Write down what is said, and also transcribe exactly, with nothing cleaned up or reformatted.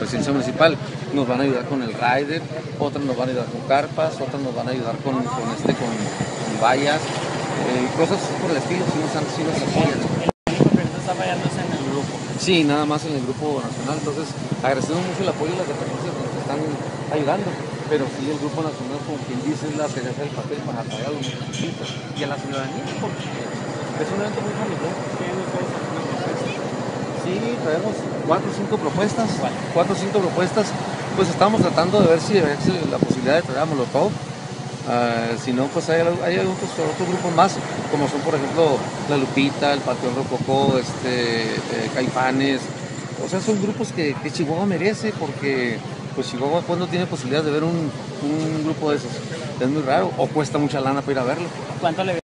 presidencia municipal. Nos van a ayudar con el rider, otras nos van a ayudar con carpas, otras nos van a ayudar con, con, este, con, con vallas, eh, cosas por el estilo, si nos, sí nos apoyan. El único que está fallando es en el grupo. Sí, nada más en el grupo nacional, entonces agradecemos mucho el apoyo de las dependencias que nos están ayudando, pero sí el grupo nacional, como quien dice, es la cereza del papel para apoyar a los motociclistas y a la ciudadanía, porque es un evento muy familiar. ¿Tienen ustedes alguna propuesta? Sí, traemos cuatro o cinco propuestas, cuatro o cinco propuestas, pues estamos tratando de ver si hay la posibilidad de traer a Molotov. Uh, si no, pues hay, hay otros, otros grupos más, como son por ejemplo La Lupita, el Panteón Rococó, este, eh, Caifanes. O sea, son grupos que, que Chihuahua merece, porque pues Chihuahua pues no tiene posibilidad de ver un, un grupo de esos. Es muy raro, o cuesta mucha lana para ir a verlo. ¿Cuánto le